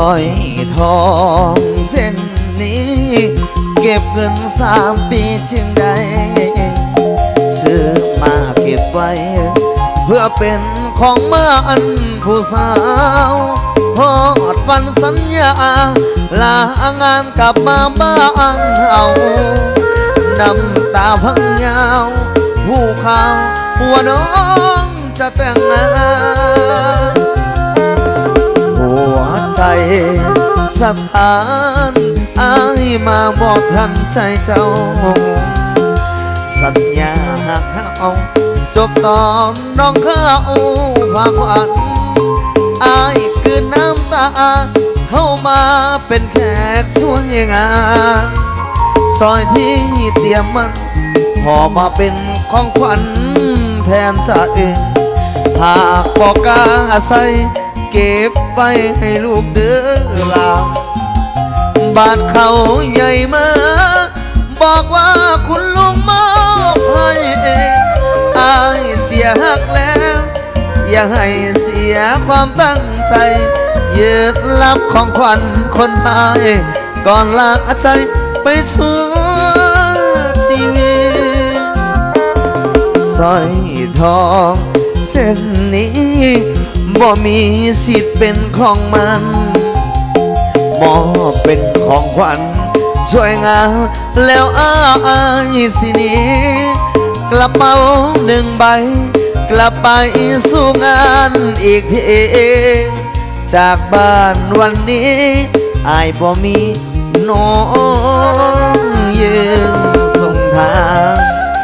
อยทองเส้นนี้เก็บเงิน3 ปีจึงได้ซื้อมาเก็บไว้เพื่อเป็นของมันผู้สาวพอดวันสัญญาลางานกลับมาบ้านเอาน้ำตาพังยาวผู้ข่าวว่าน้องจะแต่งงานหัวใจสถานอายมาบอกทันใจเจ้าสัญญาหักเอาจบตอนน้องเข้าพาขวัญอายคือน้ำตาเข้ามาเป็นแขกส่วนงานซอยที่เตรียมมันพอมาเป็นของขวัญแทนจะเองหากบอกกล้าใส่เก็บไปให้ลูกเด้อลาบ้านเขาใหญ่มาบอกว่าคุณลุงมอบให้เองอายเสียหักแล้วอย่าให้เสียความตั้งใจยืดรับของขวัญคนพายก่อนลาใจไปชั่วชีวิตสร้อยทองเส้นนี้บ่มีสิทธิ์เป็นของมันมอบเป็นของขวัญช่วยงานแล้วอายสินี้กระเป๋า1 ใบกลับไปสู่งานอีกทีจากบ้านวันนี้อายบ่มีน้องยืนส่งทาง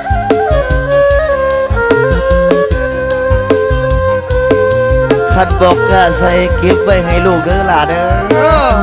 ขัดบอกกะใส่เก็บไว้ให้ลูกเด้อล่ะเด้อ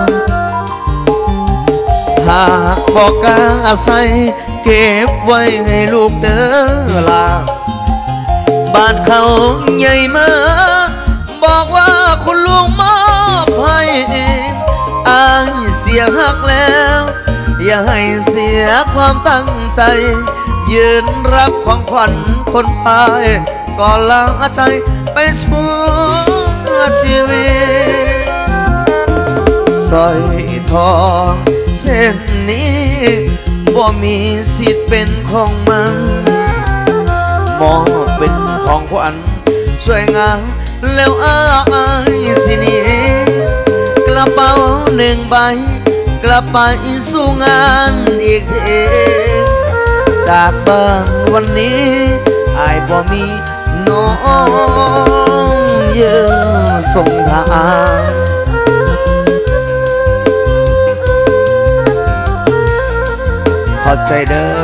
หากบอกกะใส่เก็บไว้ให้ลูกเด้อล่ะบ้านเขาใหญ่มาบอกว่าคุณลุงมอบให้อายเสียหักแล้วอย่าให้เสียความตั้งใจยืนรับของขวัญคนพายก่อนลาใจไปชั่วชีวิตสร้อยทองเส้นนี้บ่มีสิทธิ์เป็นของมันมอบเป็นของขวัญช่วยงานแล้วอายสินี้กระเป๋า1 ใบกลับไปสู่งานอีกทีจากบ้านวันนี้อายบ่มีน้องยืนส่งทางขอบใจเด้อ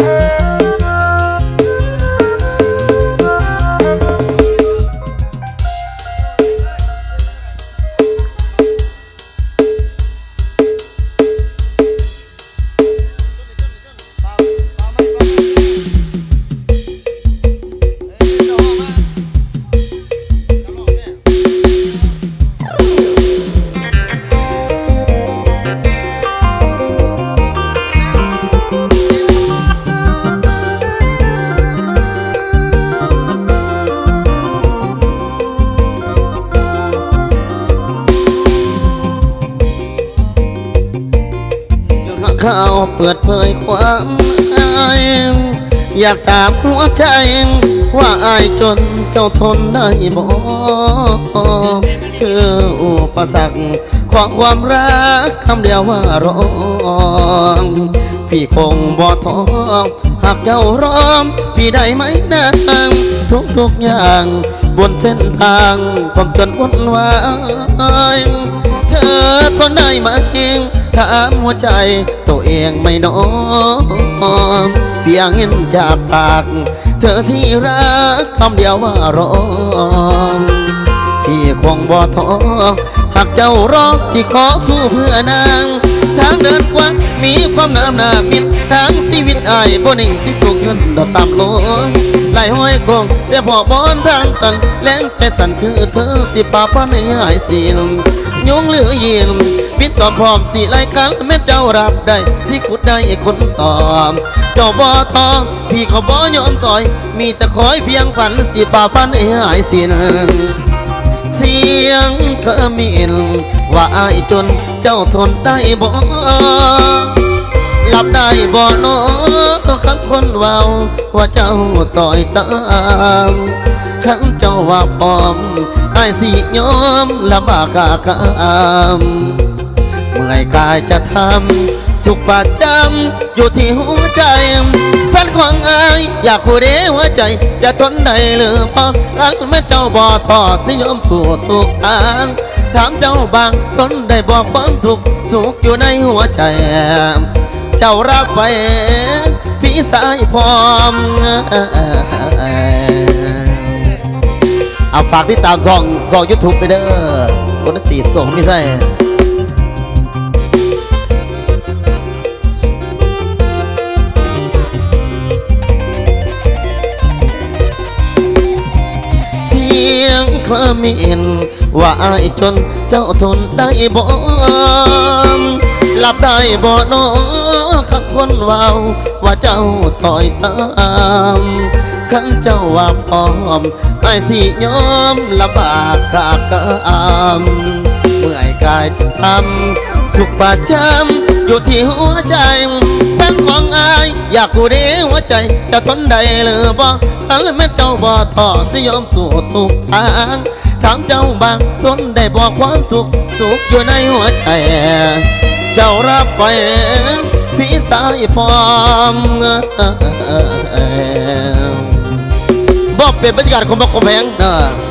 เขาเปิดเผยความอายอยากถามหัวใจว่าอายจนเจ้าทนได้บ่คืออุปสรรคของความรักคำเดียวว่ารองพี่คงบ่ท้อหากเจ้ารอมพี่ได้ไหมดังทุกอย่างบนเส้นทางความจนวุ่นวายเธอทนได้ไหมถามหัวใจตัวเองไม่น้อมเพียงเห็นจากปากเธอที่รักคำเดียวว่ารอพี่คงบ่ท้อหากเจ้ารอสิขอสู้เพื่อนางทางเดินกว้างมีความน้ำหน้ามิดทางชีวิตอายบ่นิ่งสิถูกยืนดอกตามโลไหลห้อยคงแต่พอบอนทางตันแรงแต่สั่นคือเธอสิป่าพันให้หายสิ้นยงเหลือเย็นพิษตอบพร้อมสิรายการแม่เจ้ารับได้สิขุดได้คนตอบเจ้าบ่ทอพี่ก็บ่ยอมต่อยมีแต่คอยเพียงฝันสิป่าพันให้หายสิ้นเสียงเขมิ้นว่าอายจนเจ้าทนได้บ่หลับได้บ่นอขันคนเว้าว่าเจ้าต่อยตามขันเจ้าว่าพร้อมอายสิยอมละบากากามเมื่อยกายจะทำสุขประจำอยู่ที่หัวใจแฟนของอายอยากคู่เดียวหัวใจจะทนได้หรือเปล่าอันแม่เจ้าบ่ทอดสิยอมสู่ทุกทางถามเจ้าบางทนได้บอกความทุกข์สุขอยู่ในหัวใจเจ้ารับไปพี่สายพร้อมเอาฝากที่ตามช่องยูทูบไปเด้อคนนั้นตีส่งไม่ใช่เสียงเคลมินว่าอายจนเจ้าทนได้บ่หลับได้บ่นอขับคนเว้าว่าเจ้าต่อยตามขันเจ้าว่าพร้อมไอ้สิยอมลำบากกากามเมื่อยกายจะทำสุขประจำอยู่ที่หัวใจแฟนของอายอยากคู่เดียวหัวใจจะทนได้หรือบ่อันแม่เจ้าบ่ต่อสิยอมสู่ทุกทางถามเจ้าบางทนได้บอกความทุกข์สุขอยู่ในหัวใจเจ้ารับไปพี่สายพร้อมบอกเป็นบรรยากาศของบักคมแหง